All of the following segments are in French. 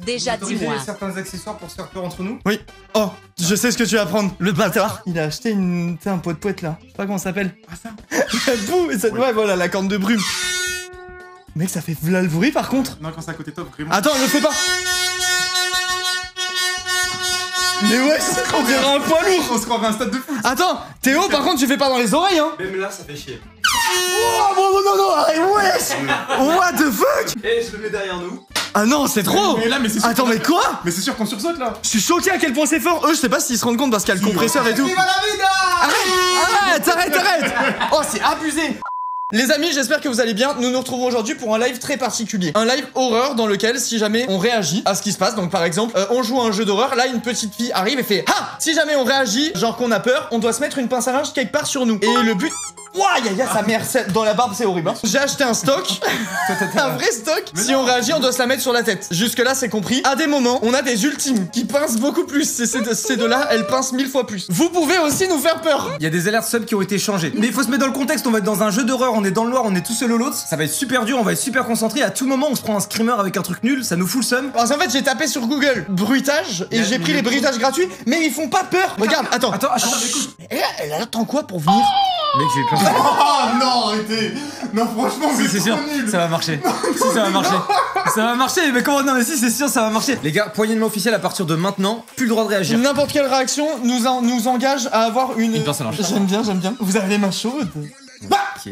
Déjà dis-moi. Certains accessoires pour se faire peur entre nous. Oui. Oh, je sais ce que tu vas prendre. Le bâtard. Il a acheté un pot de poète là. Je sais pas comment ça s'appelle. Ah ça. Bouh, et ouais, voilà, la corne de brume. Mec, ça fait v'là le bruit par contre. Non, quand c'est à côté de toi, vraiment. Attends, ne fais pas. Mais ouais, on dirait un poids lourd. On se croirait à un stade de foot. Attends, Théo, par contre, tu fais pas dans les oreilles, hein. Même là, ça fait chier. Oh, non, arrête, wesh. What the fuck. Et je le mets derrière nous. Ah non, c'est trop. Mais là, mais c'est sûr. Attends, mais quoi? Mais c'est sûr qu'on sursaute là. Je suis choqué à quel point c'est fort. Eux, je sais pas s'ils se rendent compte parce qu'il y a le compresseur et tout. Arrête. Oh, c'est abusé. Les amis, j'espère que vous allez bien. Nous nous retrouvons aujourd'hui pour un live très particulier. Un live horreur dans lequel, si jamais on réagit à ce qui se passe, donc par exemple, on joue à un jeu d'horreur, là une petite fille arrive et fait « Ha !» Si jamais on réagit, genre qu'on a peur, on doit se mettre une pince à linge quelque part sur nous. Et le but... Ouah, y'a sa mère, dans la barbe, c'est horrible, hein. J'ai acheté un stock, un vrai stock. Si on réagit, on doit se la mettre sur la tête. Jusque-là, c'est compris. À des moments, on a des ultimes qui pincent beaucoup plus. Ces deux-là, elles pincent 1000 fois plus. Vous pouvez aussi nous faire peur. Il y a des alertes sub qui ont été changées. Mais il faut se mettre dans le contexte, on va être dans un jeu d'horreur, on est dans le noir, on est tout seul au l'autre. Ça va être super dur, on va être super concentré. À tout moment, on se prend un screamer avec un truc nul, ça nous fout le seum. Parce qu'en fait, j'ai tapé sur Google bruitage et j'ai pris les bruitages gratuits, mais ils font pas peur. Regarde, attends, écoute. Elle attend quoi pour venir? Mec, j'ai eu peur. Oh non, arrêtez. Non, franchement, c'est sûr, nul. ça va marcher. Si, ça va marcher. Ça va marcher, mais comment? Non, mais si, c'est sûr, ça va marcher. Les gars, poignée de main officielle à partir de maintenant, plus le droit de réagir. N'importe quelle réaction nous engage à avoir une pince à linge. J'aime bien. Vous avez les mains chaudes. Ok.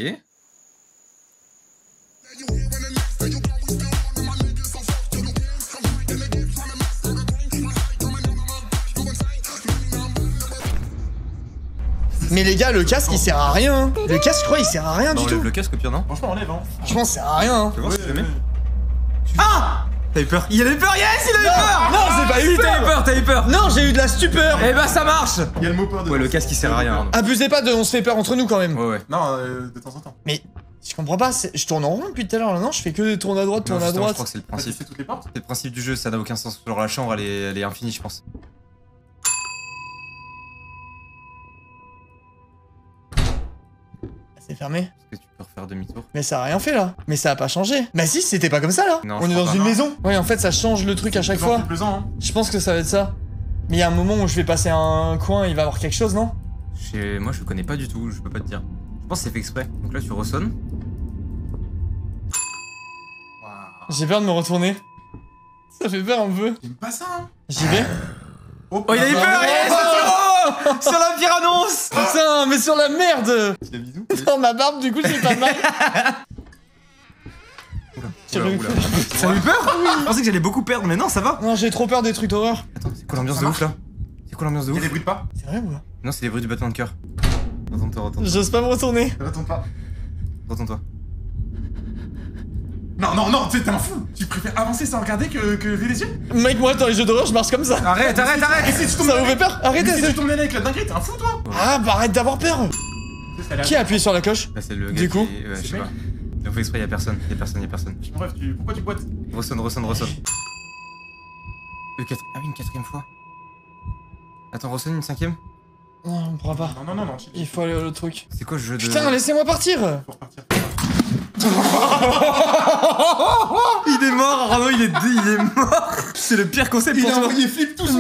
Mais les gars, le casque il sert à rien. Le casque, je crois, il sert à rien du tout. Le casque au pire, non? Franchement, enlève, hein. Franchement, ça sert à rien. Tu veux voir si tu le mets? Ah! T'as eu peur? Il avait peur, yes, il avait peur! Non, j'ai pas eu peur. T'as eu peur! Non, j'ai eu de la stupeur. Eh bah, ça marche! Il y a le mot peur de. Ouais, le casque il sert à rien. Abusez pas de on se fait peur entre nous quand même. Ouais. Non, de temps en temps. Mais je comprends pas, je tourne en rond depuis tout à l'heure là, non? Je fais que tourner à droite, tourner à Je droite. crois que c'est le principe. C'est toutes les portes. C'est le principe du jeu, ça n'a aucun sens. Genre la chambre, elle est infinie, je pense. C'est fermé. Est-ce que tu peux refaire demi-tour? Mais ça a rien fait là. Mais ça a pas changé. Bah si, c'était pas comme ça là. Non, on je est crois dans pas, une non. maison. Ouais, en fait, ça change le truc à chaque fois. C'est plaisant, hein. Je pense que ça va être ça. Mais il y a un moment où je vais passer un coin, il va y avoir quelque chose, non? Moi, je connais pas du tout, je peux pas te dire. Je pense que c'est fait exprès. Donc là, tu ressonnes. J'ai peur de me retourner. Ça fait peur un peu. J'aime pas ça, hein. J'y vais. Oh, il a eu peur! Sur la pire annonce! Putain, mais sur la merde! Tu l'as bisou? Dans ma barbe, du coup, j'ai pas mal. Ça a eu peur? Je pensais que j'allais beaucoup perdre, mais non, ça va. Non, j'ai trop peur des trucs d'horreur. Attends, c'est quoi l'ambiance de ouf là? C'est quoi l'ambiance de Il y a ouf? des bruits de pas? C'est vrai ou pas? Non, c'est les bruits du battement de cœur. Retourne-toi. J'ose pas me retourner. Retourne pas. Retourne-toi. Non, t'es un fou. Tu préfères avancer sans regarder que lever les yeux? Mec, moi, dans les jeux d'horreur, je marche comme ça. Arrête! Et si tu tombes Ça vous fait peur? Arrêtez, si tu tombes avec la dinguerie, t'es un fou, toi? Ah, bah arrête d'avoir peur. Qui a appuyé sur la cloche? Bah, c'est le gars Du coup qui... Ouais, je sais pas. On fait exprès, y'a personne. Bref, pourquoi tu boites? Ressonne. Ah oui, une quatrième fois. Attends, ressonne une cinquième? Non, on pourra pas. Non, Il faut aller à l'autre truc. C'est quoi ce jeu de... Putain, laissez-moi partir. Faut repartir. Il est mort, Arnaud, il est mort. C'est le pire concept Il pour a toi. envoyé flip tout son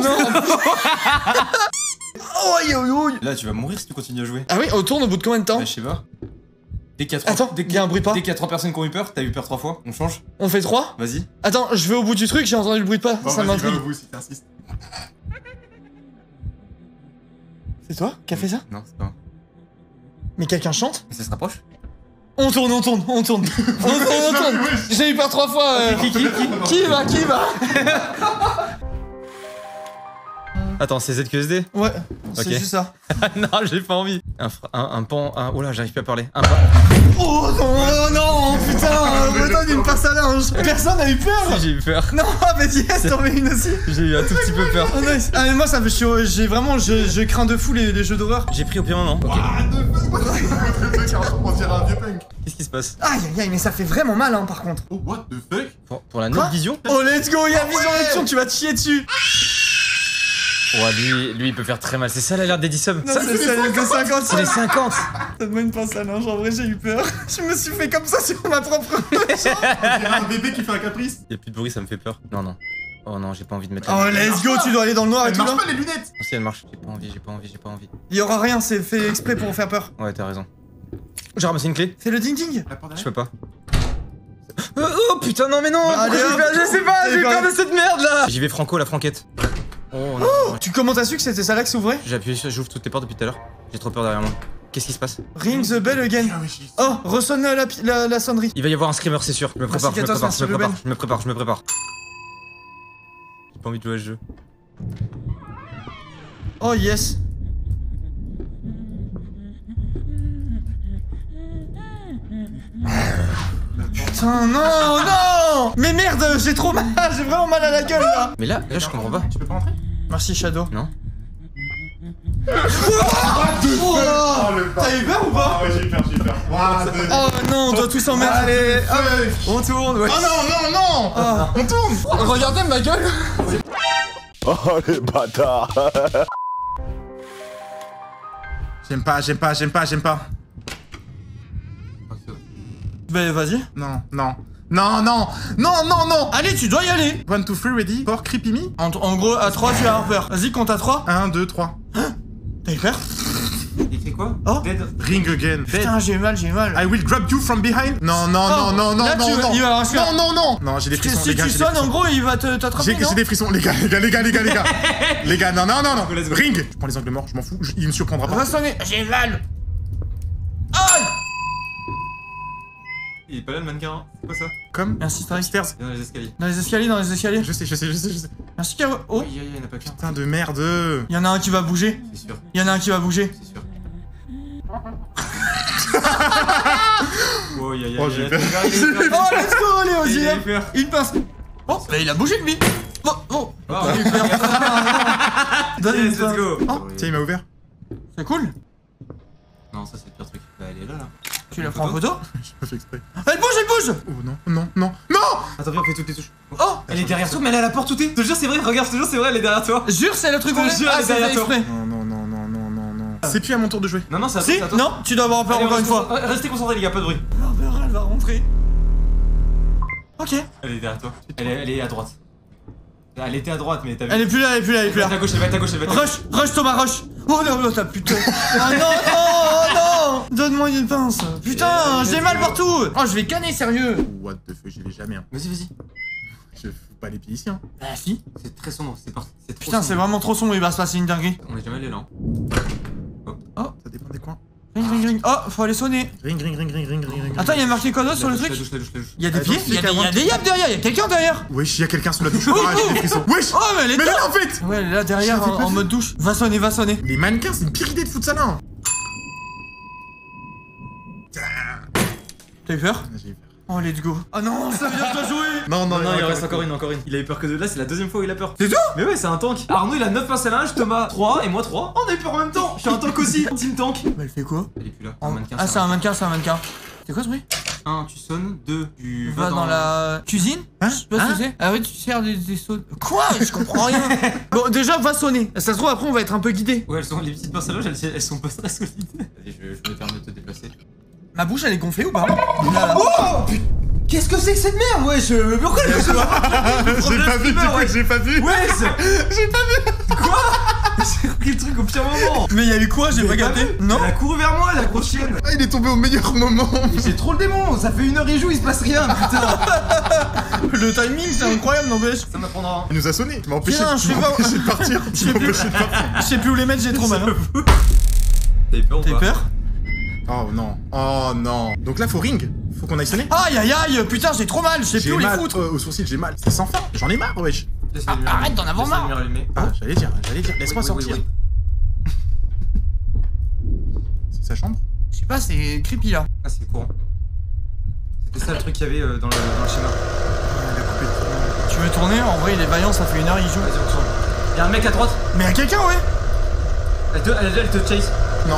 Là, tu vas mourir si tu continues à jouer. Ah oui, on tourne au bout de combien de temps? Bah, je sais pas. Attends, il y a un bruit de pas. Dès qu'il y a 3 personnes qui ont eu peur, t'as eu peur 3 fois, on change. On fait 3? Vas-y. Attends, je vais au bout du truc, j'ai entendu le bruit de pas. Bon, Ça vas-y, m'intrigue. va au bout si t'insistes. C'est toi qui a fait ça? Non, c'est pas moi. Mais quelqu'un chante? Mais ça se rapproche? On tourne. J'ai eu peur 3 fois. Qui va? Attends, c'est ZQSD? Ouais, c'est Ok. juste ça. Non, j'ai pas envie. Un pan... Oh là, j'arrive plus à parler. Oh non, putain, on me donne une pince à linge. Personne n'a eu peur. J'ai eu peur. Non, mais yes, t'en mets une aussi. J'ai eu un tout petit peu peur. Oh nice. Ah mais moi ça me fait j'ai vraiment je crains de fou les jeux d'horreur. J'ai pris au pire moment. Ok. On dirait un vieux punk. Qu'est-ce qui se passe? Aïe, mais ça fait vraiment mal hein par contre. Oh, what the fuck? Pour la Quoi? note vision? Oh let's go, il y a vision nocturne, tu vas te chier dessus. Ouais, lui il peut faire très mal. C'est ça l'alerte d'Eddie Sub? Non, c'est les 50. C'est les 50. Donne-moi une pince à linge, en vrai j'ai eu peur. Je me suis fait comme ça sur ma propre. On dirait un bébé qui fait un caprice. Y'a plus de bruit, ça me fait peur. Non. Oh non, j'ai pas envie de mettre. Oh, let's go, tu dois aller dans le noir et Elle tout marche là. pas les lunettes. Si elle marche, j'ai pas envie, j'ai pas envie, j'ai pas envie. Il y aura rien, c'est fait exprès pour faire peur. Ouais, t'as raison. J'ai ramassé une clé. Fais le ding ding. La porte Je derrière. peux pas. Oh putain, non mais non. Allez, hop. Je sais pas, j'ai Allez, peur bah. de cette merde là. J'y vais franco, la franquette. Oh non. Tu comment t'as su que c'était ça là qui s'ouvrait? J'ai appuyé sur, j'ouvre toutes les portes depuis tout à l'heure. J'ai trop peur derrière moi. Qu'est-ce qui se passe? Ring the bell again. Ah oui, j'ai- Oh, ressonne la sonnerie. Il va y avoir un screamer, c'est sûr. Je me prépare, je me 14, prépare, merci, je me prépare, Ruben. je me prépare, je me prépare. J'ai pas envie de jouer à ce jeu. Oh yes. Putain, non, non. Mais merde, j'ai trop mal, j'ai vraiment mal à la gueule là. Mais là, je comprends pas. Tu peux pas rentrer? Merci Shadow. Non? Oh, le t'as eu peur ou pas? Ah ouais, j'ai eu peur, j'ai eu peur. Waouh, Oh non, on doit tous s'emmerder. Allez, allez. On tourne, ouais. Oh non, non, non. Ah. On tourne. Regardez ma gueule. Oh les bâtards. J'aime pas, j'aime pas, j'aime pas, j'aime pas. Bah vas-y. Non, non. Non, non, non, non, non. Allez, tu dois y aller. 1, 2, 3, ready? For creepy me? En gros, à 3, tu vas avoir peur. Vas-y, compte à 3. 1, 2, 3. T'as eu peur? Il fait quoi? Oh. Dead. Ring again. Putain, j'ai mal, j'ai mal. I will grab you from behind. Non, non, Oh, non, non, là, non, tu- non, non. il va avoir un Non, non, non. Non, j'ai des frissons, Si les gars. tu j'ai des sonnes, en frissons. gros, il va t'attraper, non? J'ai des frissons, les gars, les gars, les gars, les gars, les gars. Les gars, non, non, non, non. Ring. Je prends les angles morts, je m'en fous. Il me surprendra Va pas. sonner. J'ai mal. Aïe. Il est pas là le mannequin, hein. C'est quoi ça? Comme Merci, Strike. Stairs. Il est dans les escaliers. Dans les escaliers, dans les escaliers. Je sais, je sais, je sais, je sais. Merci, Caro. Oh, Il y en a pas qu'un. Putain de merde. il y en a un qui va bouger. C'est sûr, Il y en a un qui va bouger. c'est sûr. Oh, il y a Oh, j'ai peur. Oh, let's go, allez, vas-y, Il a eu hop. peur. Une pince. Oh, bah il a bougé, lui. Oh, oh. Oh, J'ai eu peur. Donne une Yes, let's pince. go. Oh, Tiens, il m'a ouvert. c'est cool. Non, ça c'est le pire truc. Bah, elle est là, là. Tu la prends en photo? J'ai pas fait exprès. Elle bouge, elle bouge. Oh non, non, non, non. Attends, viens, on fait toutes les touches. Oh, Elle est derrière toi, mais elle est à la porte tout est. Je te jure, c'est vrai, regarde, je te jure, c'est vrai, elle est derrière toi. jure, c'est le truc Je te qu'on jure, elle est c'est fait derrière toi. exprès. Non, non, non, non, non, non, non. C'est plus à mon tour de jouer. Non, non, c'est à toi, Si, c'est à toi. non, tu dois avoir peur Allez, encore une fois. Restez concentrés, les gars, pas de bruit. Elle va rentrer. Ok. Elle est derrière toi. Elle est à droite. Elle était à droite, mais t'as vu. Elle est plus là, elle est plus là, elle est Elle plus va là. à ta gauche, elle va à ta gauche, elle va à ta gauche. Rush Thomas, rush. Oh non, non, t'as putain. Ah non, non, non. Donne-moi une pince. Putain, j'ai mal partout. Oh, je vais canner, sérieux. What the fuck, j'y vais jamais. Hein. Vas-y, vas-y. Je fous pas les pieds ici. Hein. Bah si. C'est très sombre, c'est parti. C'est trop Putain, c'est sombre. vraiment trop sombre, il va se passer une dinguerie. On est jamais allé là. Hein. Ça dépend des coins. Ring, ring, ring. Oh, faut aller sonner. Ring, ring, ring, ring, ring, ring, ring. Attends, il y a marqué quoi d'autre sur le La truc? douche, la douche, la douche. Il y a des Attends, pieds, il y a des yaps derrière, il y a quelqu'un derrière. Wesh, il y a quelqu'un sous la douche. Ah, j'ai des frissons. Wesh. Oh, mais elle est Mais dedans. là, en fait. Ouais, elle est là derrière J'avais pas en vu. mode douche. Va sonner, va sonner. Les mannequins, c'est une pire idée de foutre ça là. Hein. T'as eu peur? J'ai eu peur. Oh, let's go. Ah non, ça veut dire que t'as joué. Non, non, Non, il en reste encore une, encore une. Il a eu peur que de là, c'est la deuxième fois où il a peur. C'est tout? Mais ouais, c'est un tank. Arnaud, il a 9 pinces à linge, Thomas 3 et moi 3. On a eu peur en même temps. Je suis un tank aussi. Team tank. Bah, elle fait quoi? Elle est plus là. Oh. Un mannequin. Ah, c'est un mannequin, c'est un mannequin. C'est quoi ce bruit? 1, tu sonnes. 2, tu Va dans la cuisine? Hein? Je sais pas ce que c'est. Ah oui, tu sers des sauts. Quoi? Je comprends rien. Bon, déjà, va sonner. Ça se trouve, après, on va être un peu guidé. Ouais, elles sont les petites pinces à linge, elles sont pas très solides. Vas-y, je me permets de te déplacer. Ma bouche, elle est gonflée ou pas? Oh! Qu'est-ce que c'est que cette merde? Ouais, pourquoi elle J'ai pas vu, du coup, j'ai pas vu. Ouais, j'ai pas vu. Quoi? J'ai repris le truc au pire moment. Mais y'a eu quoi? J'ai pas capté. Non? Elle a couru vers moi, la grosse chienne. Ah, il est tombé au meilleur moment. J'ai trop le démon. Ça fait 1 heure il joue, il se passe rien, putain. Le timing, c'est incroyable, n'empêche. Ça m'apprendra. Il nous a sonné. Tu m'as empêché, Tiens, je sais pas. de partir. Tu m'as empêché de partir. Je sais plus où les mettre, j'ai trop mal. Hein. T'as eu peur ou T'as eu pas? peur? Oh non. Oh non. Donc là, faut ring. Faut qu'on aille sonner. Aïe aïe aïe, putain, j'ai trop mal, je sais plus J'ai où les mal foutre. au sourcil, j'ai mal. C'est sans fin. J'en ai marre, wesh. Laisse les lumières Arrête d'en avoir Laisse les marre. lumières allumées. Ah, j'allais dire, laisse-moi Oui, sortir. oui. C'est sa chambre? Je sais pas, c'est creepy là. Ah, c'est le courant. C'était ça le truc qu'il y avait dans le schéma. Tu veux tourner? En vrai, il est vaillant, ça fait 1 heure, il joue. Vas-y, on tourne. Y'a un mec à droite. Mais y'a quelqu'un, ouais. Elle te chase. Non.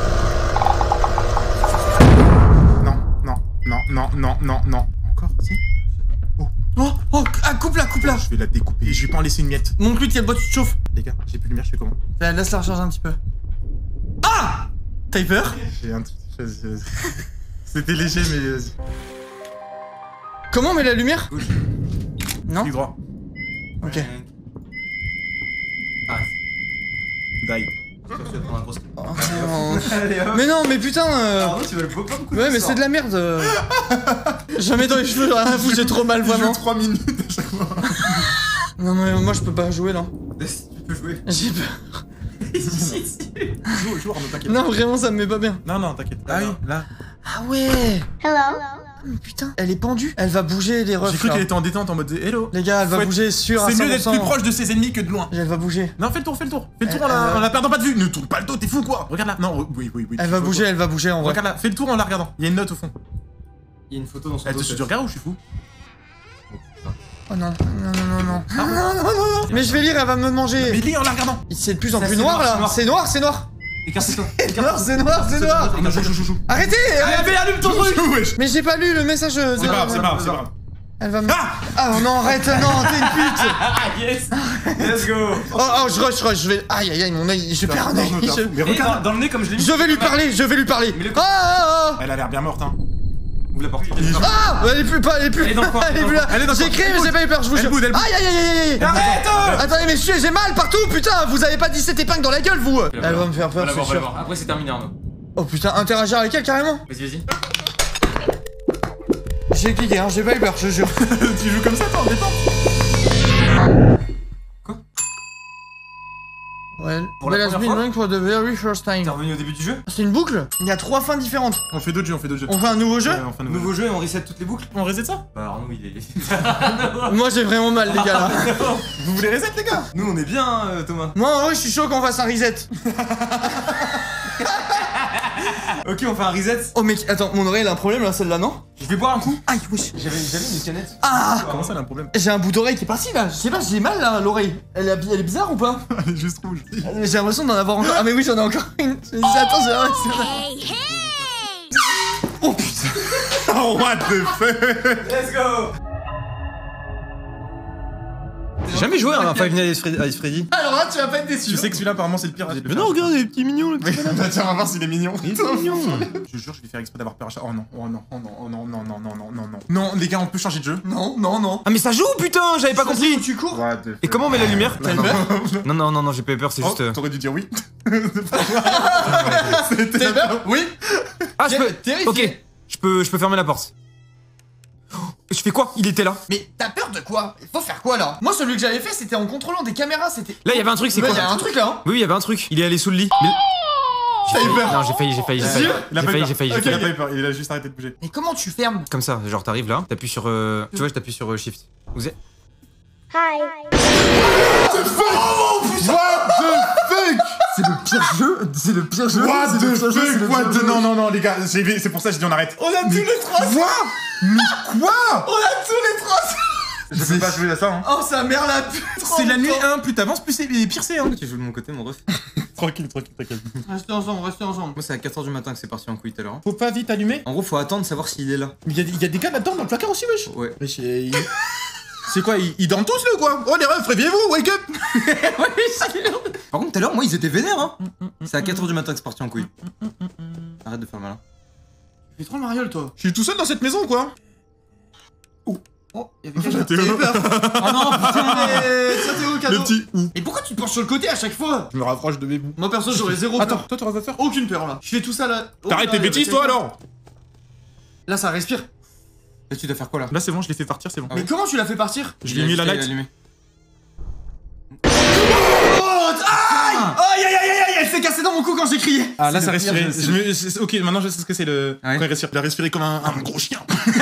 Non, non, non, non, non, non, non. Encore, si? Oh, oh, ah, coupe-la, coupe-la. Je vais la découper. Je vais pas en laisser une miette. Montre-lui de quel bois tu te chauffes. Les gars, j'ai plus de lumière, je fais comment? Laisse-la recharger un petit peu. Ah! T'as eu peur? J'ai un truc. C'était léger, mais vas-y. Comment on met la lumière? Gauche. Non? Du droit. Ok. Arrête. Die. Tu vas prendre un gros. Oh, non. Allez hop. Mais non, mais putain Arnaud, tu vas pas beaucoup. Ouais mais c'est de la merde Jamais dans les cheveux, rien à foutre, j'ai trop mal Il joue vraiment. 3 minutes à chaque fois. Non mais moi je peux pas jouer là. Tu peux jouer. J'ai peur. Joue, Arnaud, t'inquiète. Non vraiment ça me met pas bien. Non, t'inquiète. Ah oui, là. Ah ouais. Hello. Mais putain, elle est pendue. Elle va bouger les refs. J'ai cru là. qu'elle était en détente en mode hello. Les gars, elle va Faut être- bouger sûr à 100%. C'est mieux d'être plus proche de ses ennemis que de loin. Elle va bouger. Non, fais le tour. Fais le tour en la perdant pas de vue. Ne tourne pas le dos, t'es fou quoi. Regarde là. Non, oui. Elle va bouger en vrai. Regarde là, fais le tour en la regardant. Il y a une note au fond. Il y a une photo dans son Elle dos. te tu regardes ou je suis fou? Oh non. Non. Mais je vais lire, elle va me manger. Mais lis en la regardant. C'est de plus en Ça, plus c'est noir noir, là. c'est C'est noir. Écarte-toi. C'est noir. Non, joue. Arrêtez. Mais allume ton truc. Joue, wesh. Mais j'ai pas lu le message. C'est pas grave. Elle va me. Ah non, arrête, non, t'es une pute. Ah yes. Let's go. Oh, je rush, je vais. Aïe, mon œil, je perds un œil. Mais Et regarde. dans le nez comme je l'ai mis. Je vais lui parler. Mais le- Ah. Elle a l'air bien morte, hein. Ouvre la porte. Ah. Elle est plus Elle est dans le coin, Elle est plus là. elle est dans le J'ai coin. crié, mais j'ai pas eu peur, je vous Elle jure. boude. Aïe. Arrête. Attendez, messieurs, j'ai mal partout, putain. Vous avez pas 17 épingles dans la gueule, vous. Elle va me faire peur, c'est sûr. Après c'est terminé Arnaud. Oh putain, interagir avec elle carrément. Vas-y. J'ai cliqué, hein, j'ai pas eu peur, je jure. Tu joues comme ça, toi, en détente. Quoi? Ouais, Pour la Bell has première been fois running for the very first T'es time. revenu au début du jeu? C'est une boucle. Il y a 3 fins différentes. On fait d'autres jeux. On fait un nouveau jeu. Ouais, on fait un nouveau Nouveau jeu et on reset toutes les boucles? jeu. On reset ça? Bah Arnaud il est. Moi j'ai vraiment mal, les gars là. Vous voulez reset, les gars? Nous on est bien Thomas. Moi en vrai, je suis chaud qu'on fasse un reset. Ok on fait un reset. Oh mec, attends, mon oreille elle a un problème là, celle-là, non? Je vais boire un coup. Aïe, wesh. J'avais une canette. Ah. Comment ça, elle a un problème? J'ai un bout d'oreille qui est parti là. Je sais pas, j'ai mal là, l'oreille. Elle est bizarre ou pas? Elle est juste rouge. J'ai l'impression d'en avoir encore. Ah mais oui, j'en ai encore une. Attends, c'est vrai. Oh putain. Oh, what the fuck? Let's go. J'ai jamais joué à un Five Nights at Freddy. Alors là, tu vas pas être déçu. Tu sais que celui-là, apparemment, c'est le pire. Mais non, regarde les petits mignons, le petit. Bah tiens, on va voir s'il est mignon. Il est mignon. Je jure, je vais faire exprès d'avoir peur à chaque. Oh non. Non, les gars, on peut changer de jeu. Non. Ah mais ça joue putain, j'avais pas compris. Tu cours. What the Et comment on met la lumière? T'as eu peur? Non, j'ai pas eu peur, c'est juste. T'aurais dû dire oui. T'as eu peur? Oui. Ah je peux. Terrifié. Ok, je peux fermer la porte. Oh, je fais quoi? Il était là. Mais t'as peur de quoi? Faut faire quoi là? Moi, celui que j'avais fait, c'était en contrôlant des caméras. C'était. Là, il y avait un truc, c'est Ouais, quoi? y a un truc là. Hein. Oui, il y avait un truc. Il est allé sous le lit. Mais... T'as eu peur? Non, j'ai failli. Il a pas eu peur. Il a pas eu peur, il a juste arrêté de bouger. Mais comment tu fermes? Comme ça, genre t'arrives là, t'appuies sur. Tu vois, je t'appuie sur Shift. Vous êtes. Hi. C'est le pire jeu. C'est le pire jeu. What the fuck? Non, les gars, c'est pour ça que j'ai dit on arrête. On a tous les 3. Quoi? Mais quoi? On a tous les 3. Je peux pas jouer à ça, hein. Oh, sa mère la pute. C'est la nuit 1, plus t'avances, plus c'est pire c'est, hein. Tu joues de mon côté, mon ref. Tranquille. Restez ensemble. Moi, c'est à 4h du matin que c'est parti en couille tout à l'heure. Faut pas vite allumer. En gros, faut attendre, savoir s'il est là. Mais il y a des gars là-dedans dans le placard aussi, wesh. Ouais. Wesh, c'est quoi, ils dorment tous là ou quoi? Oh les refs, réveillez-vous, wake up. Par contre, tout à l'heure, moi, ils étaient vénères, hein. C'est à 4h du matin que c'est parti en couille. Arrête de faire le malin. Tu fais trop le mariole, toi. Je suis tout seul dans cette maison, quoi. Oh, y'avait quelqu'un. Théo. T'avais peur. Oh non, putain, mais. Ça, Théo, cadeau. Le petit ou. Et pourquoi tu te penches sur le côté à chaque fois? Je me rapproche de mes bouts. Moi, perso, j'aurais zéro Attends, peur. toi t'auras pas faire. Aucune peur là. Je fais tout ça là. Oh, T'arrêtes là, tes y'avait bêtises, toi quelqu'un. alors. Là, ça respire. Là, tu dois faire quoi là? Là c'est bon, je l'ai fait partir, c'est bon. Mais comment tu l'as fait partir? Je lui ai mis la light. Oh, aïe! Aïe! Elle s'est cassée dans mon cou quand j'ai crié. Ah là ça le pire respirait. jeu, Ok, maintenant je sais ce que c'est le. Ouais. Quand il respire. Il a respiré comme un gros chien.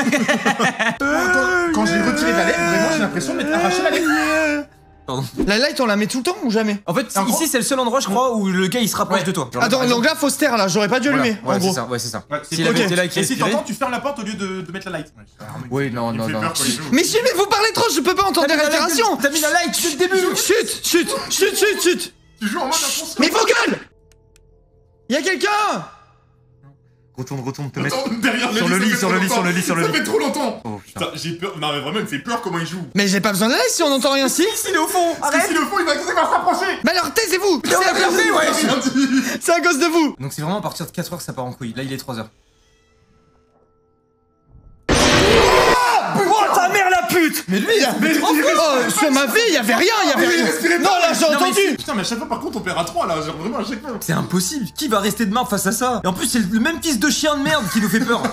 Quand je l'ai retiré de la lèvre, vraiment j'ai l'impression de m'être arraché la lèvre. La light, on la met tout le temps ou jamais? En fait, En gros- ici, c'est le seul endroit, je crois, où le gars il se rapproche Ouais. de toi. Genre, Attends, par exemple- donc là, faut se taire là, j'aurais pas dû allumer. Ouais, en gros. c'est ça, ouais, c'est ça. Ouais, S'il avait été là et qu'il Et si respirait- t'entends, tu fermes la porte au lieu de mettre la light. Oui, non. Mais si, mais vous parlez trop, je peux pas entendre des respirations. T'as mis la light dès le début. Chut. Tu joues en mode inconscient. Mais vos gueules! Y'a quelqu'un! Retourne, te mettre. Attends, derrière Sur le ça lit, fait sur trop le lit, longtemps. sur le lit, sur le Ça lit. fait trop longtemps. Oh putain. Putain, j'ai peur. Non mais vraiment, il me fait peur comment il joue. Mais j'ai pas besoin de la light si on entend rien si. Il est au fond. Parce que s'il est au fond, il va se rapprocher. Mais alors taisez-vous! C'est à cause de vous! C'est à cause de vous! Donc c'est vraiment à partir de 4h que ça part en couille. Là, il est 3h. Oh ta mère la pute! minutes. Mais lui, sur ma vie, il y avait rien, il y avait rien. Non, là, j'ai entendu. Putain, mais à chaque fois, par contre, on perd à 3 là. Genre vraiment à chaque fois. C'est impossible. Qui va rester de marre face à ça? Et en plus, c'est le même fils de chien de merde qui nous fait peur.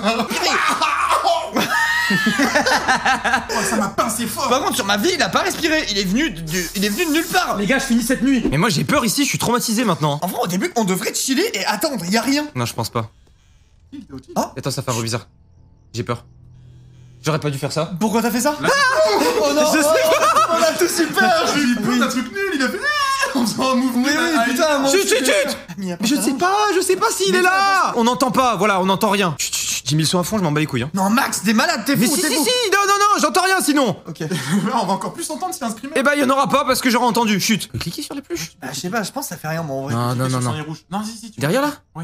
Oh, ça m'a pincé fort. Par contre, sur ma vie, il a pas respiré. Il est venu de nulle part. Les gars, je finis cette nuit. Mais moi, j'ai peur ici, je suis traumatisé maintenant. En vrai, au début, on devrait chiller et attendre. Il y a rien. Non, je pense pas. Ah. Attends, ça fait un bruit bizarre. J'ai peur. J'aurais pas dû faire ça. Pourquoi t'as fait ça? Oh non. Je sais pas. On a tous super. J'ai eu peur d'un truc nul. Il a fait. En faisant un mouvement. Oui, putain, moi. Chut. Je sais pas s'il est là. On n'entend pas, voilà, on n'entend rien. Chut. J'ai mis le son à fond, je m'en bats les couilles. Hein. Non, Max, t'es malade, t'es fou. Mais si, non, j'entends rien sinon. Ok. Là, on va encore plus entendre si un screamer. Eh bah, il y en aura pas parce que j'aurais entendu. Chut. Cliquez sur les pluches. Bah, je sais pas, je pense que ça fait rien, moi, en vrai. Non. Non, si. Derrière là? Ouais.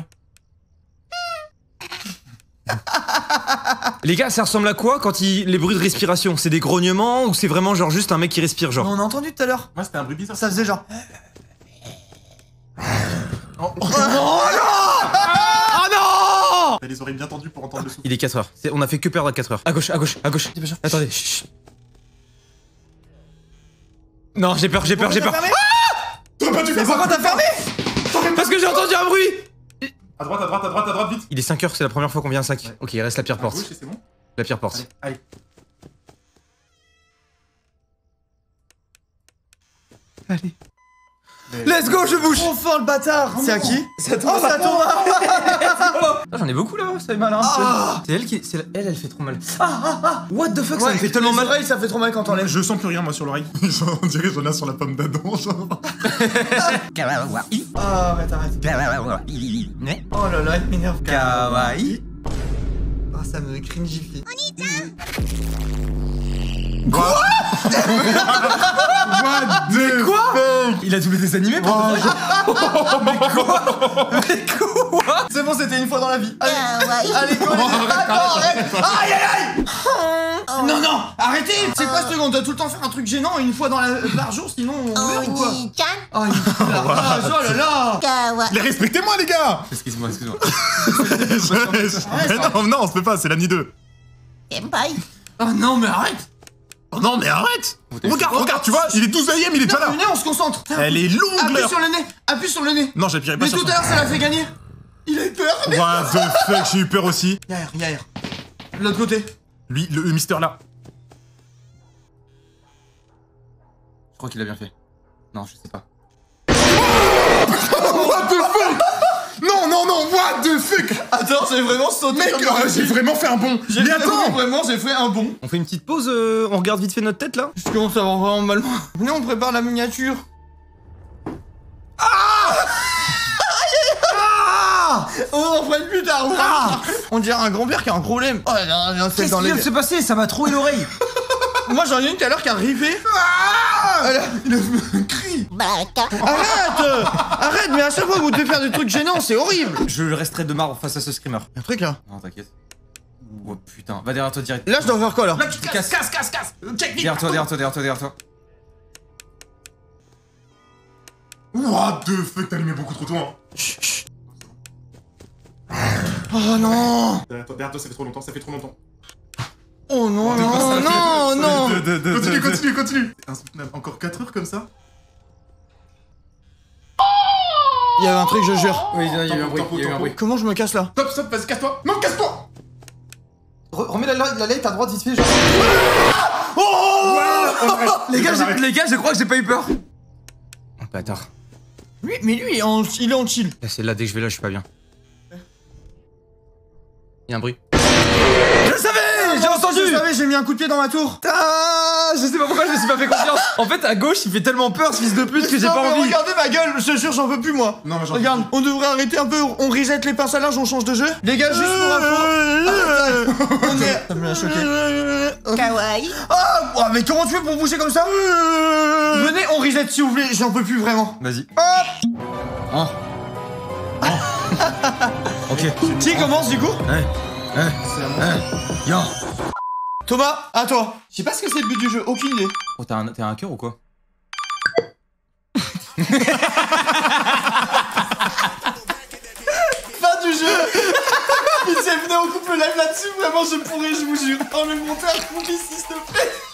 Les gars, ça ressemble à quoi quand les bruits de respiration? C'est des grognements ou c'est vraiment genre juste un mec qui respire genre? On a entendu tout à l'heure. Moi, c'était un bruit bizarre. Ça faisait genre. Oh Oh non! T'as les oreilles bien tendues pour entendre le souffle. Il est 4h. On a fait que perdre à 4h. À gauche. Attendez. Chut. Non, j'ai peur. T'aurais pas dû Mais faire ça. pourquoi t'as fermé? Parce que j'ai entendu un bruit. À droite, vite. Il est 5h, c'est la première fois qu'on vient à 5. Ok, il reste la pire À porte. gauche, et c'est bon. La pire porte. Allez. Let's go, je bouge. Trop fort, le bâtard. C'est à qui? C'est à toi. Oh, c'est à toi. Ah, j'en ai beaucoup là, c'est malin. C'est elle qui. Elle fait trop mal. What the fuck, ça me fait tellement mal. Oreilles, ça fait trop mal quand on lève. Je sens plus rien moi sur l'oreille. On dirait j'en ai sur la pomme d'Adam. Genre. Oh, arrête. Oh là là, il m'énerve. Kawaii. Oh, ça me cringifie. Quoi? Quoi? Il a doublé des animés pour Mais quoi? C'est bon, c'était une fois dans la vie. Allez, go. Arrête. Aïe. Non, arrêtez. C'est quoi ce truc? On doit tout le temps faire un truc gênant une fois par jour, sinon on meurt ou quoi? Oh là là. Les respectez-moi les gars. Excuse-moi. Non, on se peut pas, c'est l'année 2. Oh non, mais arrête. Oh non mais arrête. Regarde, tu vois, il est 12ème, il est déjà là. Le nez, on se concentre. Elle est longue Appuie sur le nez. Non, j'appuierai pas Mais sur tout à ça. l'heure, ça l'a fait gagner. Il a eu peur. What the fuck, j'ai eu peur aussi. Y'a air. De l'autre côté. Lui, le Mister là. Je crois qu'il a bien fait. Non, je sais pas. What the fuck. Non, what the fuck. Attends, j'ai vraiment sauté. Mec, j'ai vraiment fait un bond. Mais attends. Vraiment, j'ai fait un bond. On fait une petite pause, on regarde vite fait notre tête là. Je commence à avoir vraiment mal. Venez, on prépare la miniature. Oh, on fera plus tard. On dirait un grand-père qui a un problème. Oh, non, c'est Qu'est-ce dans qui les. vient de se passer? Ça m'a troué l'oreille. Moi, j'en ai une tout à l'heure qui a rippé. Il a fait un cri. Arrête, mais à chaque fois que vous devez faire des trucs gênants, c'est horrible. Je resterai de marre face à ce screamer. Y'a un truc là. Non, t'inquiète. Oh putain, va derrière toi direct. Là, je dois faire quoi là? Casse. Derrière toi. What the fuck, t'as allumé beaucoup trop tôt. Hein. Oh non. Derrière toi, ça fait trop longtemps. Oh non. Continue. C'est insoutenable. Encore 4 heures comme ça. Il y avait un truc, je jure. Oui, il y a eu un bruit. Comment je me casse là? Stop, vas-y, casse-toi. Non, casse-toi. Remets la light à droite vite fait. Genre. Les gars, je crois que j'ai pas eu peur. Bâtard. Lui, il est en chill. Là, c'est là, dès que je vais là, je suis pas bien. Il y a un bruit. Je savais, j'ai entendu. Je savais, j'ai mis un coup de pied dans ma tour. Je sais pas pourquoi je me suis pas fait confiance. En fait, à gauche, il fait tellement peur, ce fils de pute, que j'ai pas envie. Regardez ma gueule, je te jure, j'en peux plus moi. Non, mais Regarde, on devrait arrêter un peu, on reset les pinces à linge, on change de jeu. Les gars, juste pour info. On est. Ça me l'a choqué. Kawaii. Oh, mais comment tu fais pour bouger comme ça? Venez, on reset si vous voulez, j'en peux plus vraiment. Vas-y. Hop. Ok. Qui commence du coup? Yo. Thomas, à toi. Je sais pas ce que c'est le but du jeu, aucune idée. Oh, t'es un hacker ou quoi? Fin du jeu. Pitié, venez, on coupe le live là-dessus, vraiment je pourrais, je vous jure. Oh, le monteur, coupe ici s'il te plaît.